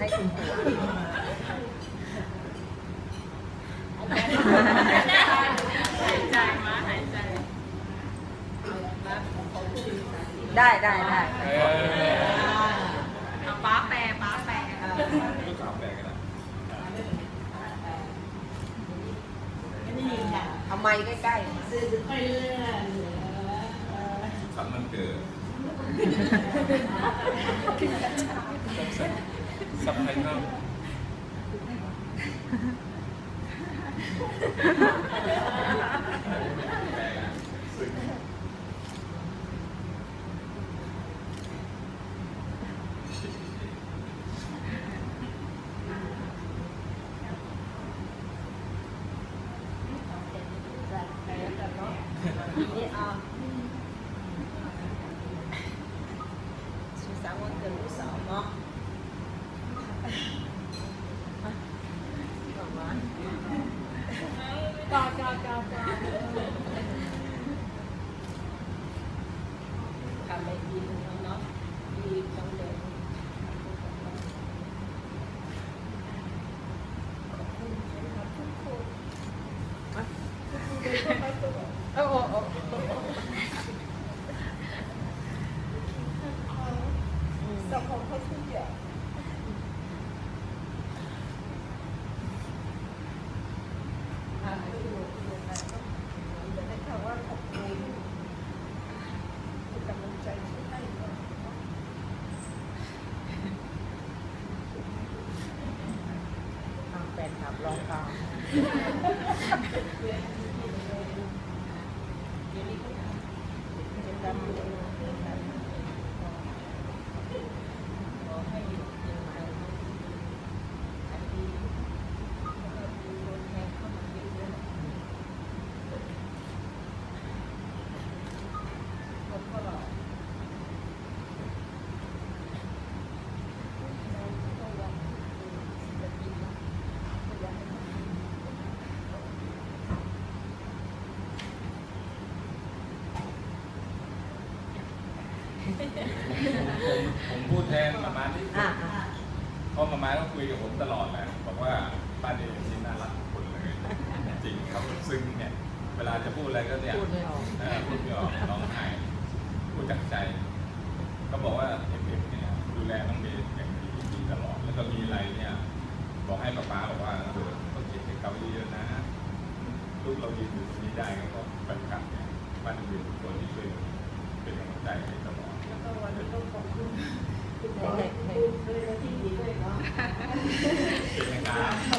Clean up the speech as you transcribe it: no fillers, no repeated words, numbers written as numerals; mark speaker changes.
Speaker 1: คุณผัว
Speaker 2: หายใจมาหายใจ
Speaker 1: ได้
Speaker 2: ป้าแปร
Speaker 3: ลูกสาวแปลกันนะ
Speaker 1: เอาไม้ใกล้ๆ
Speaker 3: ฉันมันเกิดซับไทเติล
Speaker 1: นี่สุขสันต์วันเกิดลูกสาวเนาะกอดทำไปดีเนาะดีจังเลยโอ้สมองเขาทุกอย่างได้ข่าวว่าขอบคุณกำลังใจที่ให้แฟนคลับร้องตาม
Speaker 3: ผมพูดแทนมาม่าที่เพราะมาม่าต้องคุยกับผมตลอดแหละบอกว่าป้าเดชนี่น่ารักทุกคนเลยจริงเขาซึ้งเนี่ยเวลาจะพูดอะไรก็เนี่ยพูดไม่ออกร้องไห้พูดจากใจก็บอกว่าเอฟเนี่ยดูแลน้องเบสอย่างดีตลอดแล้วก็มีอะไรเนี่ยบอกให้ป้าบอกว่าต้องเก็บให้เขาเยอะๆนะลูกเรายืนอยู่ตรงนี้ได้ก็แฟนคลับเนี่ยป้าจะเป็นคนที่ช่วยเป็นกำลังใจให้ตลอดแล้วก็วันนี้ต้องขอบคุณด้วยที่ดีด้วยเนาะเป็นยังไง